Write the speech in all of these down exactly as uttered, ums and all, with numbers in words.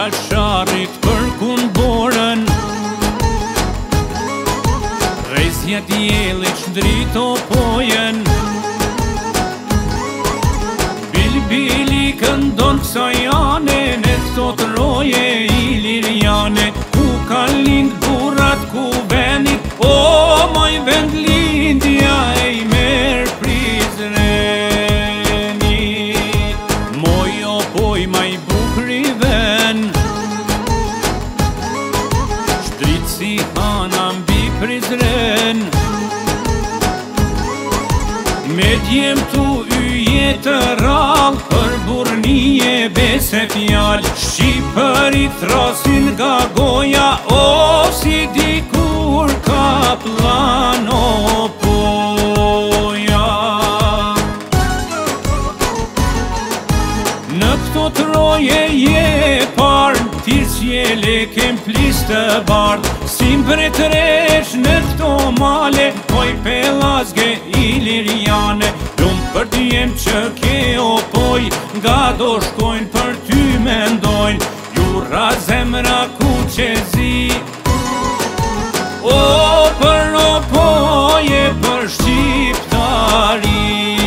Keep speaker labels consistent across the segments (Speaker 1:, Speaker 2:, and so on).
Speaker 1: sharit për kunborën, rezja djelit shndrito pojen, bilbili këndon kësa jane, në këto të roje i lirjane, ku ka lind burat ku venit, o moj vend lindja e i mer Prizrenit, moj o poj maj bukri ven, shtrit si hana mbi Prizren, me djem tu yje të rall, për burnije bese fjall, Shqipërit thrasin nga goja, o si dikur ka plan o poja. Në këto të roje je parë, tirë s'jele kem plis të bardë, simbre të resh në këto male, poj pelazge i lirjane, lumë për t'jem që ke o poj, nga do shkojnë për ty mendojnë, jura zemra ku qezi, o për o poje për shqiptari.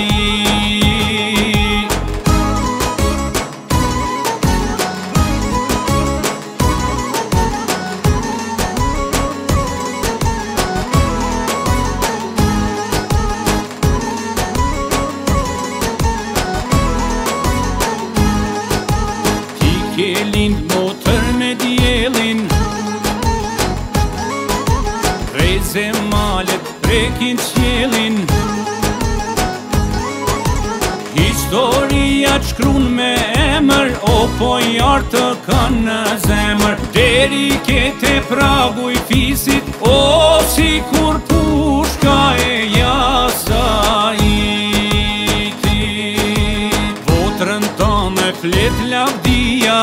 Speaker 1: Ke lind motër me djelin, reze malet prekin qjelin, historia qkrun me emër, o pojar të kanë në zemër, deri kete pragu i fisit, o si kur pushka e jasajti, votrën ta me flet lavdia,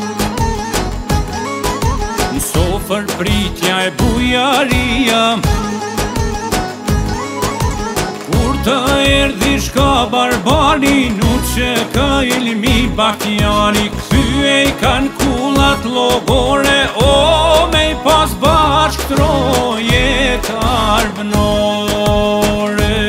Speaker 1: në sofër pritja e bujaria, kur të erdhi shka barbari, nuk që ka ilmi bahtjari, këthy e i kan kullat logore, o me i pas bashk troje të arbënore.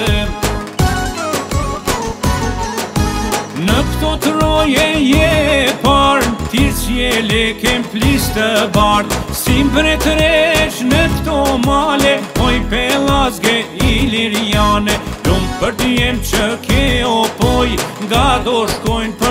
Speaker 1: Në këto të roje je parë, tirë s'jele kem plis të bardë, simbre të resh në këto male, poj pelazge i lirjane, lumë për t'jem që ke o poj, nga do shkojnë